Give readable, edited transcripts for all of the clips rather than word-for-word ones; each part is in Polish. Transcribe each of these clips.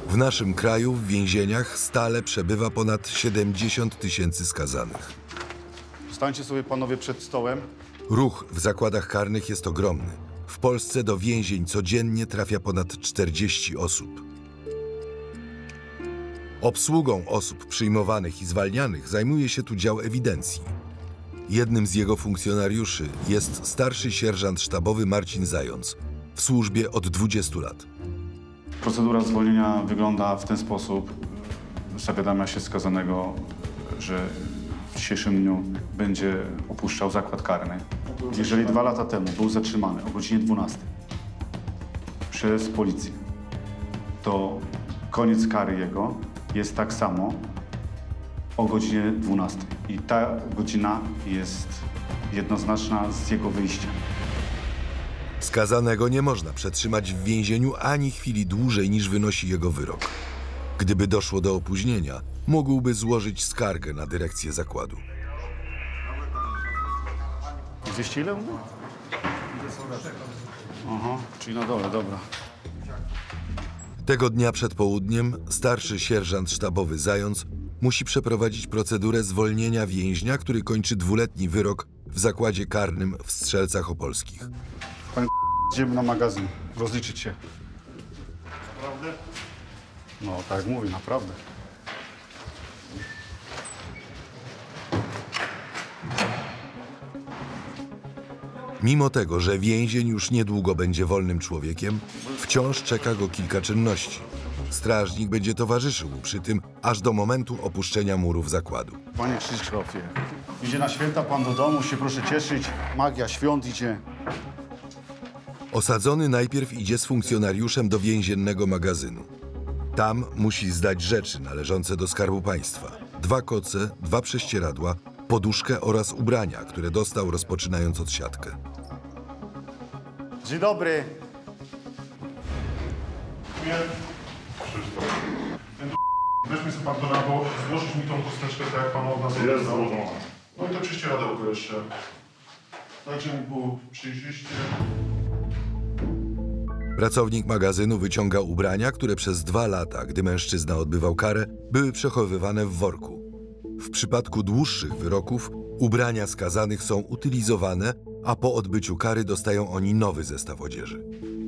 W naszym kraju w więzieniach stale przebywa ponad 70 000 skazanych. Stańcie sobie panowie przed stołem. Ruch w zakładach karnych jest ogromny. W Polsce do więzień codziennie trafia ponad 40 osób. Obsługą osób przyjmowanych i zwalnianych zajmuje się tu dział ewidencji. Jednym z jego funkcjonariuszy jest starszy sierżant sztabowy Marcin Zając, w służbie od 20 lat. Procedura zwolnienia wygląda w ten sposób. Zawiadamia się skazanego, że w dzisiejszym dniu będzie opuszczał zakład karny. Jeżeli 2 lata temu był zatrzymany o godzinie 12 przez policję, to koniec kary jego jest tak samo o godzinie 12. I ta godzina jest jednoznaczna z jego wyjściem. Skazanego nie można przetrzymać w więzieniu ani chwili dłużej niż wynosi jego wyrok. Gdyby doszło do opóźnienia, mógłby złożyć skargę na dyrekcję zakładu. 200 ile mówię? Aha, czyli na dole, dobra. Tego dnia przed południem starszy sierżant sztabowy Zając musi przeprowadzić procedurę zwolnienia więźnia, który kończy 2-letni wyrok w zakładzie karnym w Strzelcach Opolskich. Panie, idziemy na magazyn, rozliczyć się. Naprawdę? No, tak mówię, naprawdę. Mimo tego, że więzień już niedługo będzie wolnym człowiekiem, wciąż czeka go kilka czynności. Strażnik będzie towarzyszył mu przy tym aż do momentu opuszczenia murów zakładu. Panie Krzysztofie, idzie na święta pan do domu, się proszę cieszyć. Magia świąt idzie. Osadzony najpierw idzie z funkcjonariuszem do więziennego magazynu. Tam musi zdać rzeczy należące do Skarbu Państwa. 2 koce, 2 prześcieradła, poduszkę oraz ubrania, które dostał rozpoczynając odsiadkę. Dzień dobry. Krzysztof. Weźmy sobie pan to na bok, złożyć mi tą chusteczkę, tak jak pan od nas Jest złożona. No i to prześcieradełko jeszcze. Tak, żeby było przejrzyście. Pracownik magazynu wyciąga ubrania, które przez 2 lata, gdy mężczyzna odbywał karę, były przechowywane w worku. W przypadku dłuższych wyroków ubrania skazanych są utylizowane, a po odbyciu kary dostają oni nowy zestaw odzieży.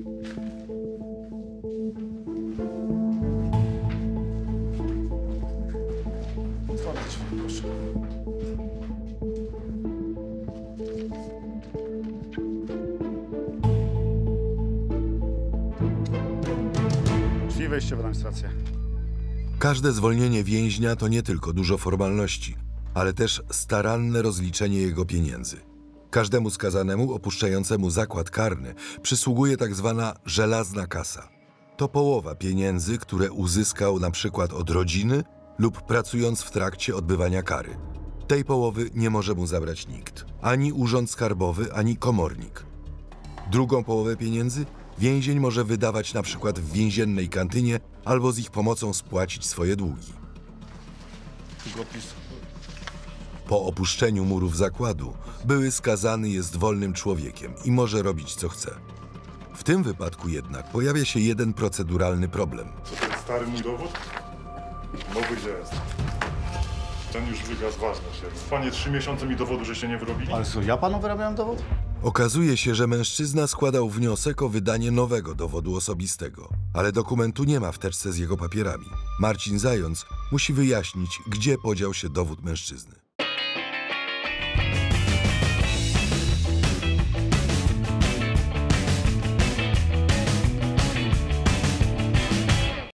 Drzwi wejście w administrację. Każde zwolnienie więźnia to nie tylko dużo formalności, ale też staranne rozliczenie jego pieniędzy. Każdemu skazanemu opuszczającemu zakład karny przysługuje tak zwana żelazna kasa. To połowa pieniędzy, które uzyskał na przykład od rodziny lub pracując w trakcie odbywania kary. Tej połowy nie może mu zabrać nikt, ani urząd skarbowy, ani komornik. Drugą połowę pieniędzy więzień może wydawać na przykład w więziennej kantynie albo z ich pomocą spłacić swoje długi. Po opuszczeniu murów zakładu były skazany jest wolnym człowiekiem i może robić co chce. W tym wypadku jednak pojawia się jeden proceduralny problem. To jest stary mój dowód? Nowy gdzie jest? Ten już wygasł ważność. Panie, 3 miesiące mi dowodu, że się nie wyrobili? Ale co, ja panu wyrabiałem dowód? Okazuje się, że mężczyzna składał wniosek o wydanie nowego dowodu osobistego, ale dokumentu nie ma w teczce z jego papierami. Marcin Zając musi wyjaśnić, gdzie podział się dowód mężczyzny.